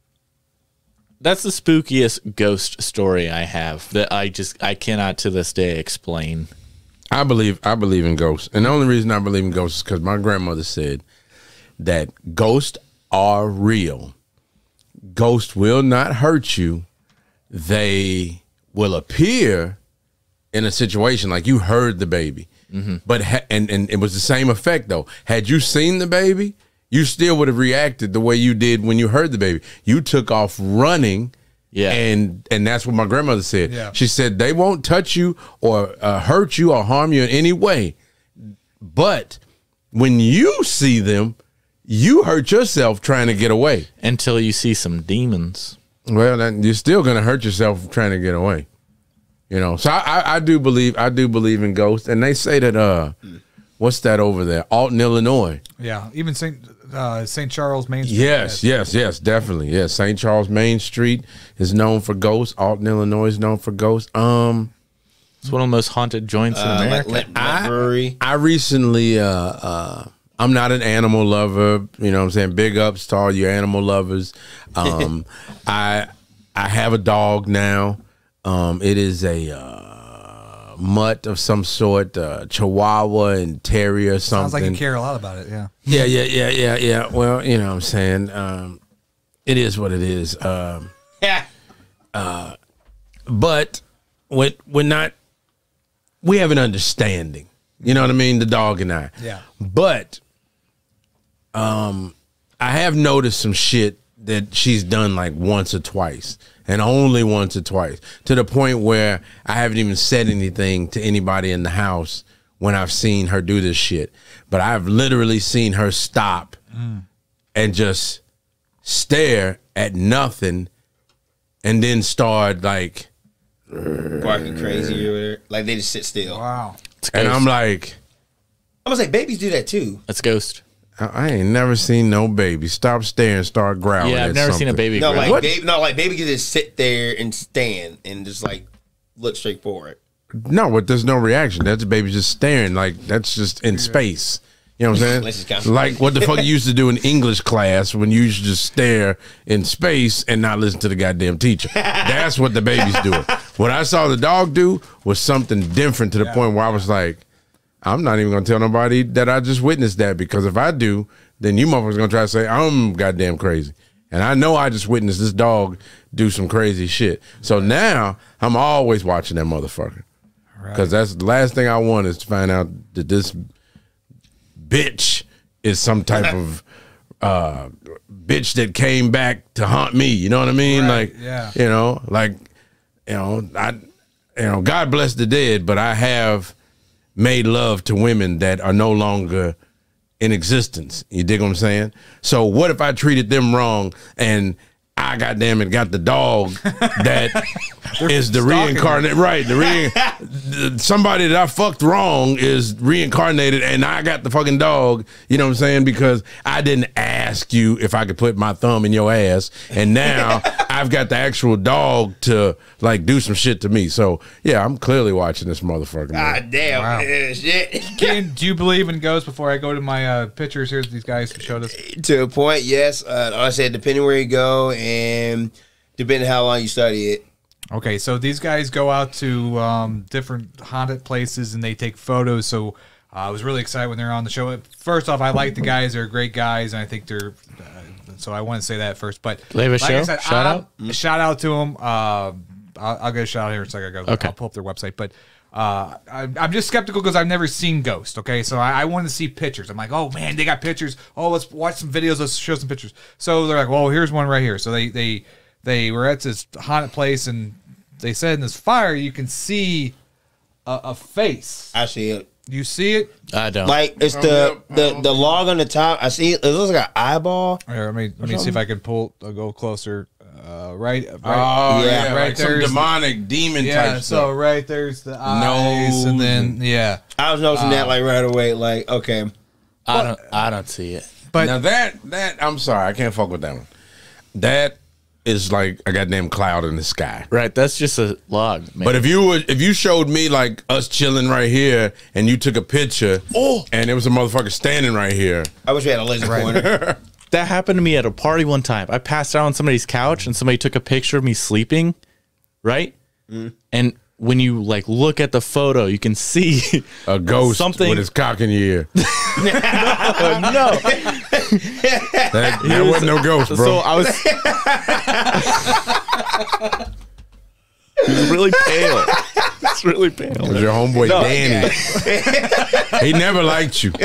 that's the spookiest ghost story I have that I cannot to this day explain. I believe in ghosts, and the only reason I believe in ghosts is because my grandmother said that ghosts are real. Ghosts will not hurt you. They will appear in a situation like you heard the baby, but and it was the same effect though. Had you seen the baby, you still would have reacted the way you did when you heard the baby. You took off running. Yeah, and that's what my grandmother said. Yeah. She said they won't touch you or hurt you or harm you in any way, but when you see them, you hurt yourself trying to get away. Until you see some demons. Well, you're still gonna hurt yourself trying to get away. You know, so I do believe in ghosts, and they say that what's that over there, Alton, Illinois? Yeah, even St. Charles Main Street. Yes, definitely. Yes, St. Charles Main Street is known for ghosts. Alton, Illinois is known for ghosts. It's one of the most haunted joints in America. I recently, I'm not an animal lover. You know what I'm saying? Big ups to all your animal lovers. I have a dog now. It is a mutt of some sort, Chihuahua and Terrier or something. Sounds like you care a lot about it, yeah. Yeah. Well, you know what I'm saying? It is what it is. But we have an understanding. You know what I mean? The dog and I. Yeah. But I have noticed some shit that she's done like once or twice, and only once or twice, to the point where I haven't even said anything to anybody in the house when I've seen her do this shit. But I've literally seen her stop and just stare at nothing and then start like barking crazy or whatever. Like they just sit still. Wow. And I'm like, I'm gonna say babies do that too. That's ghost. I ain't never seen no baby stop staring, start growling. Yeah, I've never seen a baby. No, like baby can just sit there and stand and just like look straight forward. No, but there's no reaction. That's a baby just staring. Like that's just in space. You know what I'm saying? Like what the fuck you used to do in English class when you used to just stare in space and not listen to the goddamn teacher. That's what the baby's doing. What I saw the dog do was something different to the point where I was like, I'm not even gonna tell nobody that I just witnessed that, because if I do, then you motherfuckers gonna try to say I'm goddamn crazy. And I know I just witnessed this dog do some crazy shit. So now I'm always watching that motherfucker. Because that's the last thing I want is to find out that this bitch is some type of bitch that came back to haunt me. You know what I mean? Right. God bless the dead, but I have made love to women that are no longer in existence. You dig what I'm saying? So what if I treated them wrong and I goddamn it got the dog that is the reincarnate, right? Somebody that I fucked wrong is reincarnated, and I got the fucking dog. You know what I'm saying? Because I didn't ask you if I could put my thumb in your ass, and now I've got the actual dog to like do some shit to me. So yeah, I'm clearly watching this motherfucker. God damn, Wow. shit. Ken, do you believe in ghosts? Before I go to my pictures, here's these guys who showed us. To a point, yes. I said depending where you go and depending how long you study it. Okay, so these guys go out to different haunted places and they take photos. So I was really excited when they're on the show. First off, I like the guys; they're great guys, and I think they're. So I want to say that first. But Do they have a show? I said, Shout out? shout out to them. I'll get a shout out here in a second. Okay. I'll pull up their website, but. I'm just skeptical because I've never seen Ghost. Okay, so I want to see pictures. I'm like, oh man, they got pictures. Oh, let's watch some videos. Let's show some pictures. So they're like, well, here's one right here. So they were at this haunted place and they said in this fire you can see a face. I see it. You see it? I don't. Like it's the log on the top. I see it. It looks like an eyeball. Here, let me see if I can go closer. Right. Oh yeah, right like some there's demonic demon type so stuff. right there's the eyes, and then I was noticing that like right away. Like okay, I don't see it. but Now that I'm sorry, I can't fuck with that one. That is like a goddamn cloud in the sky. Right, that's just a log, man. But if you showed me like us chilling right here and you took a picture, and there was a motherfucker standing right here, I wish we had a laser pointer. that happened to me at a party one time. I passed out on somebody's couch and somebody took a picture of me sleeping, right? And when you like look at the photo, you can see a ghost something with his cock in your ear. no. That wasn't no ghost, bro. So I was he was really pale. It's really pale. It was your homeboy Danny. He never liked you.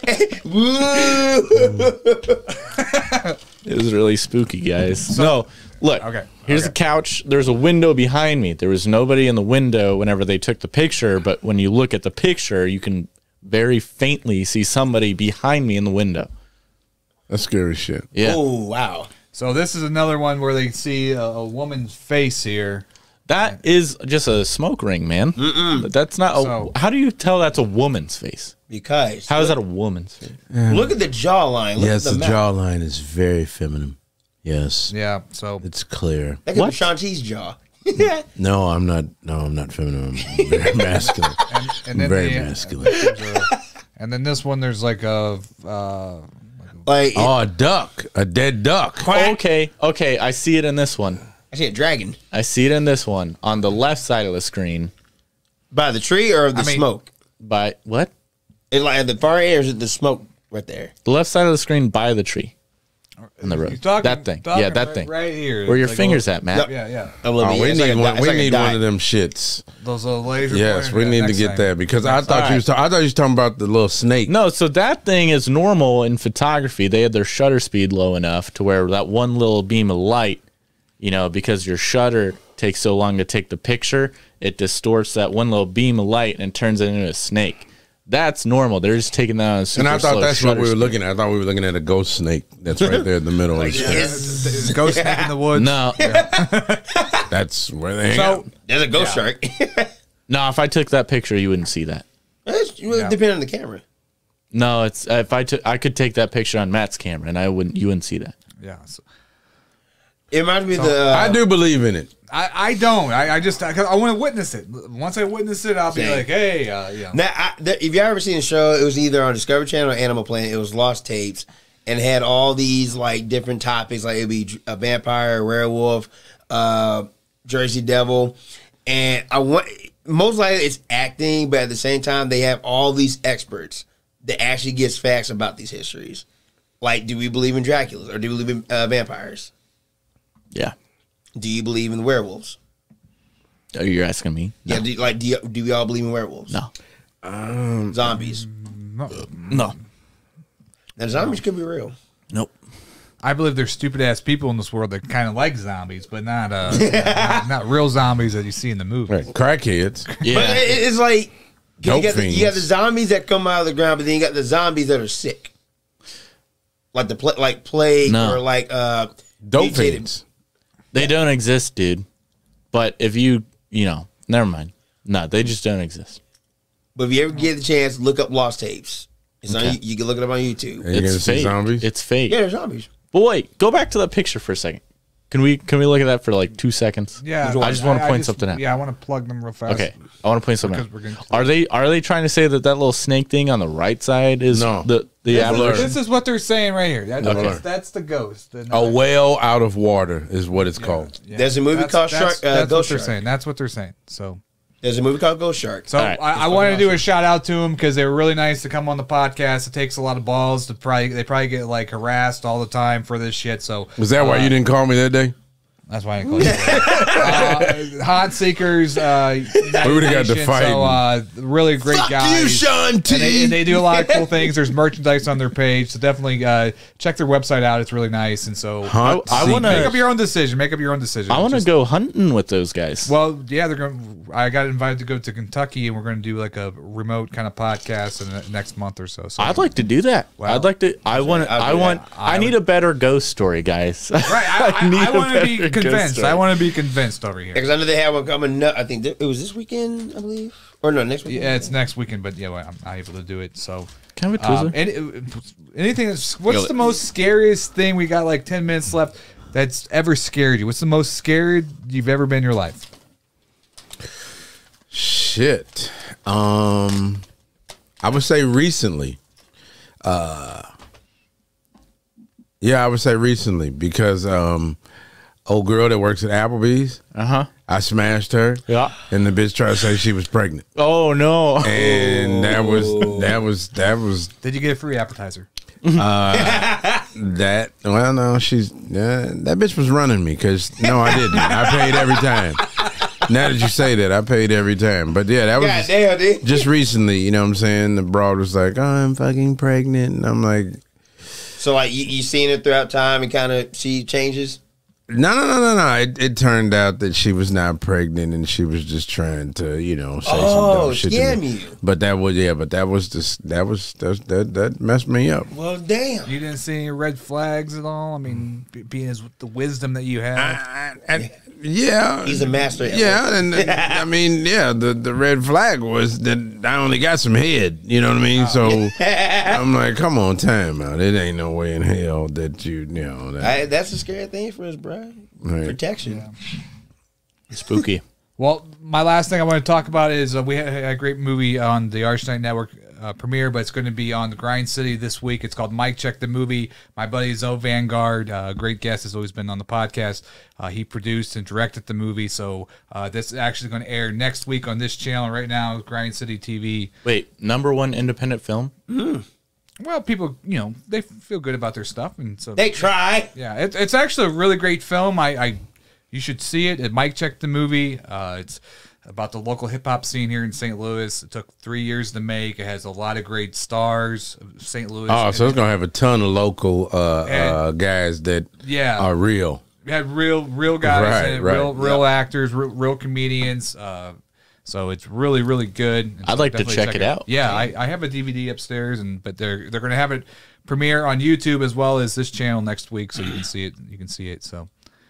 It was really spooky, guys. No, look. Okay. Here's the couch. There's a window behind me. There was nobody in the window whenever they took the picture, but when you look at the picture, you can very faintly see somebody behind me in the window. That's scary shit. Yeah. Oh wow. so this is another one where they see a woman's face here. That is just a smoke ring, man. That's not So- how do you tell that's a woman's face? Because How is that a woman's face? look at the jawline. Look Yes, at the the mouth. jawline is very feminine. Yes, Yeah. So it's clear. That could What? be Shanti's jaw. No, I'm not. No, I'm not feminine. I'm very masculine. and then Very the- masculine. and then this one, there's like a Like Oh, a duck, a dead duck. Okay, I see it in this one. I see a dragon I see it in this one on the left side of the screen. by the tree or the smoke. By what? It like at the far end, or is it the smoke right there? The left side of the screen by the tree. On the road. You're talking- That thing. talking Yeah, that right- thing. right here. Where your Like fingers a- at, Matt? Yeah, yeah. A little Oh, bit. we It's need like a one. dot- it's We like a need dot. one of them shits. Those little laser. Yes, we pointers. need to Next get thing. that because I thought Alright. I thought you was talking about the little snake. No, so that thing is normal in photography. They had their shutter speed low enough to where that one little beam of light, you know, because your shutter takes so long to take the picture, it distorts that one little beam of light and turns it into a snake. That's normal. They're just taking that on a super And I thought slow that's what shutter we were speed. looking at. I thought we were looking at a ghost snake that's right there in the middle of the screen. Is Ghost Snake in the woods? No, That's where they hang So out. There's a ghost shark. no. If I took that picture, you wouldn't see that. It's really depending on the camera. No, it's if I could take that picture on Matt's camera, and you wouldn't see that. yeah. So, It reminds me of the. I do believe in it. I don't. I just I want to witness it. Once I witness it, I'll be Same. like, hey, yeah. Now, if you ever seen a show, it was either on Discovery Channel or Animal Planet. It was Lost Tapes, and it had all these like different topics, like it'd be a vampire, a werewolf, Jersey Devil, and I want most likely it's acting, but at the same time they have all these experts that actually gets facts about these histories. Like, do we believe in Draculas or do we believe in vampires? Yeah. Do you believe in werewolves? Oh, you're asking me? Yeah. Do we all believe in werewolves? No. Zombies. No. Now zombies could be real. Nope. I believe there's stupid ass people in this world that kind of like zombies, but not not real zombies that you see in the movies. Right. Crackheads. Yeah. But it's like Dope you got the fiends. zombies that come out of the ground, but then you got the zombies that are sick, like the plague No. or like Dope mutated- fiends. They don't exist, dude. But if you know, never mind. No, they just don't exist. But if you ever get the chance, look up Lost Tapes. It's on, you can look it up on YouTube. It's fake. Zombies? It's fake. Yeah, they're zombies. But wait, go back to that picture for a second. Can we look at that for like 2 seconds? Yeah, I just want to point something out. Yeah, I want to plug them real fast. Okay, I want to point something Because out. Are they trying to say that little snake thing on the right side is the This is what they're saying right here. That's the ghost. A whale out of water is what it's called. Yeah. There's a movie called Ghost Shark. Saying. That's what they're saying. So there's a movie called Ghost Shark. So right. I wanted to do a shout out to them because they were really nice to come on the podcast. It takes a lot of balls to they probably get like harassed all the time for this shit. So was that why you didn't call me that day? That's why I didn't call you. Hot Seekers. We would have got to fight. So really great Fuck guys. you, Sean T. And they do a lot of cool things. There's merchandise on their page, so definitely check their website out. It's really nice. And so I want to make up your own decision. I want to go hunting with those guys. Well, yeah, they're going. I got invited to go to Kentucky, and we're going to do like a remote kind of podcast in the next month or so. I'd like to do that. Well, I'd like to. I need a better ghost story, guys. Right. I want to be convinced. I want to be convinced over here. Because I know they have one coming up. I think it was this weekend, I believe. Or no, next weekend. Yeah, it's next weekend, but yeah, well, I'm not able to do it. So, can we anything that's what's the most scariest thing? We got like 10 minutes left. That's ever scared you? What's the most scared you've ever been in your life? Shit. I would say recently. Yeah, I would say recently because old girl that works at Applebee's. I smashed her. Yeah. And the bitch tried to say she was pregnant. Oh no. And that was. Did you get a free appetizer? Well, no, that bitch was running me because no, I didn't. I paid every time. Now that you say that, I paid every time. But yeah, that was just recently. You know what I'm saying? The broad was like, "Oh, I'm fucking pregnant," and I'm like, so like you seen it throughout time and kind of she changes. No. It turned out that she was not pregnant and she was just trying to, say some dumb shit to me. You. But that messed me up. Well, damn. You didn't see any red flags at all? I mean, being as the wisdom that you have. Yeah. He's a master. Yeah, and I mean, the red flag was that I only got some head. You know what I mean? So I'm like, come on, time out. It ain't no way in hell that that's a scary thing for us, bro. Right. Protection. Yeah. Spooky. Well, my last thing I want to talk about is we had a great movie on the Arch Night Network premiere, but it's going to be on the Grind City this week. It's called Mike Check the Movie. My buddy Zoe Vanguard, great guest, has always been on the podcast. He produced and directed the movie, so this is actually going to air next week on this channel right now, Grind City TV. Wait, #1 independent film? Well, people, they feel good about their stuff, and so they try. Yeah, it's actually a really great film. You should see it. Mike Check the Movie. It's about the local hip hop scene here in St. Louis. It took 3 years to make. It has a lot of great stars of St. Louis. Oh, so it's gonna have a ton of local guys that are real. We had real guys, real actors, real comedians. So it's really, really good. I'd like to check it out. Yeah, I have a DVD upstairs, but they're going to have it premiere on YouTube as well as this channel next week, so you can see it. You can see it. So,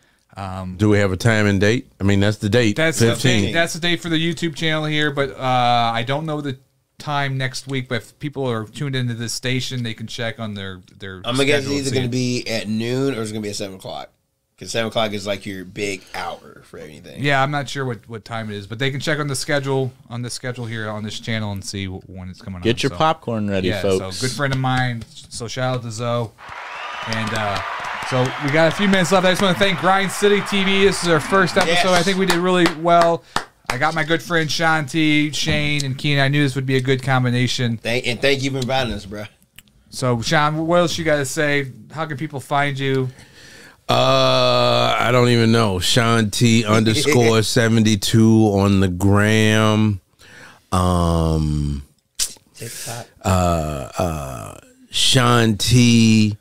do we have a time and date? I mean, that's the date. That's 15. That's the date for the YouTube channel here, but I don't know the time next week. But if people are tuned into this station, they can check on their. I'm gonna guess it's either going to be at noon or it's going to be at 7 o'clock. Because 7 o'clock is like your big hour for anything. Yeah, I'm not sure what time it is, but they can check on the schedule here on this channel and see when it's coming on. Get your popcorn ready, folks. So good friend of mine. So shout out to Zoe. And so we got a few minutes left. I just want to thank Grind City TV. This is our first episode. Yes. I think we did really well. I got my good friend Sean T, Shane, and Keenan. I knew this would be a good combination. Thank you for inviting us, bro. So Sean, what else you got to say? How can people find you? I don't even know. Sean T _72 on the gram. TikTok. Sean T.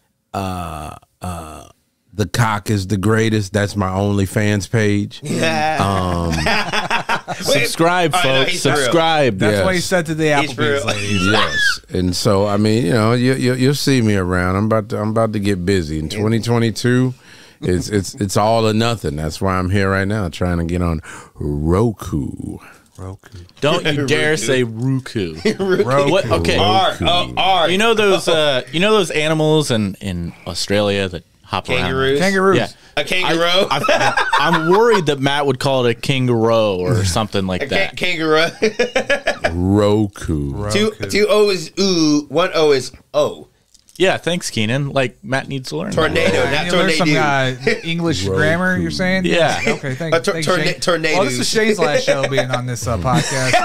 The cock is the greatest. That's my OnlyFans page. Yeah. Subscribe, folks. Subscribe. That's what he said to the Applebee's ladies. Yes. And so I mean, you'll see me around. I'm about to get busy in 2022. it's all or nothing. That's why I'm here right now, trying to get on Roku. Don't you dare say Roku. What? Okay. R. You know those animals in Australia that hop Kangaroos? around? Kangaroos. Yeah. A kangaroo? I'm worried that Matt would call it a kangaroo or something like that. Kangaroo. Roku. Two O is ooh, one O is O. Yeah, thanks, Keenan. Like, Matt needs to learn. Tornado, not You learned tornado. some English grammar, you're saying? Yeah. Okay, thanks. Shane. Tornadoes. Well, this is Shane's last show being on this podcast.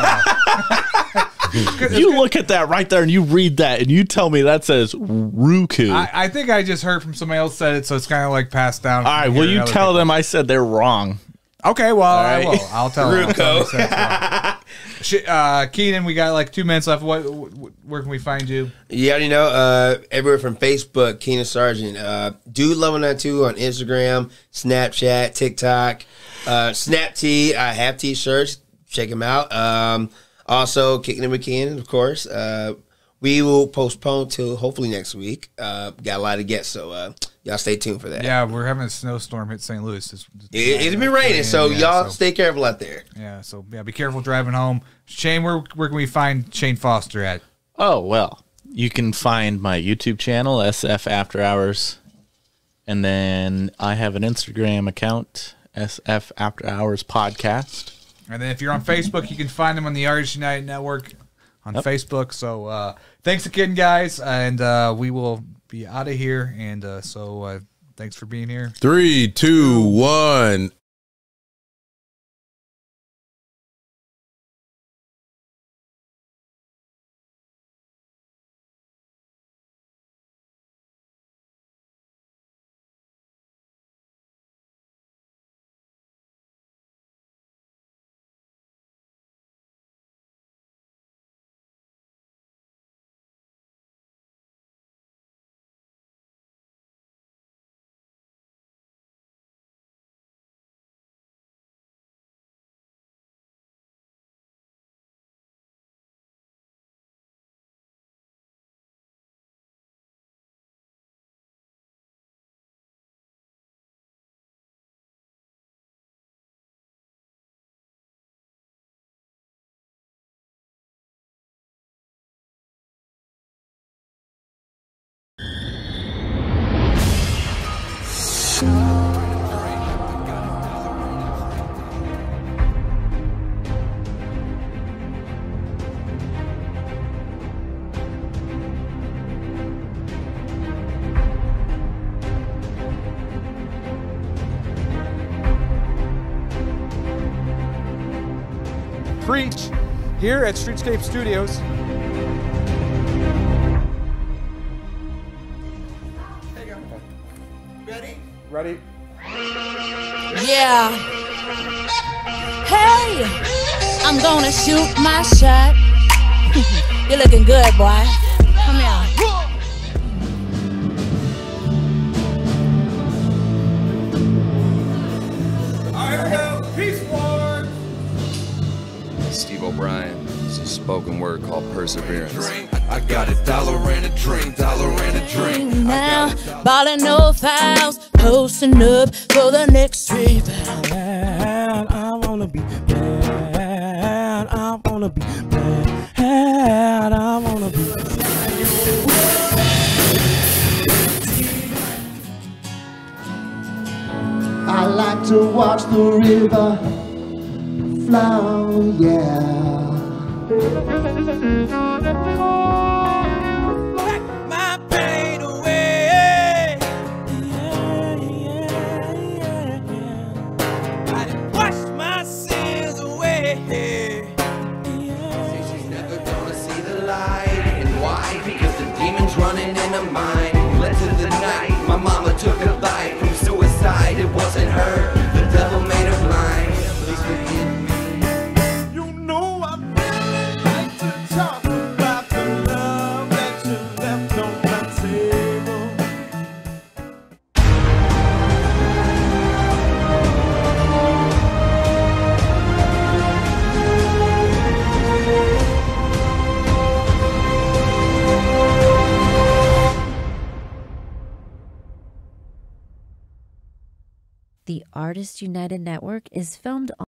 You look at that right there and you read that and you tell me that says Roku. I think I just heard from somebody else said it, so it's kind of like passed down. All right, will you tell them I said they're wrong? Okay, well, right. I will. I'll tell them. Ruko. Keenan, we got like 2 minutes left. Where can we find you? You already know, everywhere from Facebook, Keenan Sargent. Dude Level 92 on Instagram, Snapchat, TikTok, Snaptee. I have t-shirts. Check them out. Also, Kicking It with Keenan, of course. We will postpone till hopefully next week. Got a lot of guests, so y'all stay tuned for that. Yeah, we're having a snowstorm hit St. Louis. It's been raining, so y'all stay careful out there. Yeah, so be careful driving home. Shane, where can we find Shane Foster at? Oh, well, you can find my YouTube channel, SF After Hours. And then I have an Instagram account, SF After Hours Podcast. And then if you're on Facebook, you can find them on the Artists United Network on Facebook. So thanks again, guys. And we will be out of here. And so thanks for being here. 3, 2, 1. Preach here at Streetscape Studios. There you go. Ready? Yeah. Hey, I'm gonna shoot my shot. You're looking good, boy. Come here. Steve O'Brien. It's a spoken word called Perseverance. I got $1 and a drink, $1 and a drink. Now, ballin' no fouls, posting up for the next rebound. I wanna be bad. I wanna be bad. I wanna be I like to watch the river flow, yeah. my pain away. I done washed my sins away. She's never gonna see the light. And why? Because the demon's running in her mind. Led to the night, my mama took a bite from suicide. It wasn't her, the devil made her blind. Please forgive me. You know I really like to talk about the love that you left on my table. The Artists United Network is filmed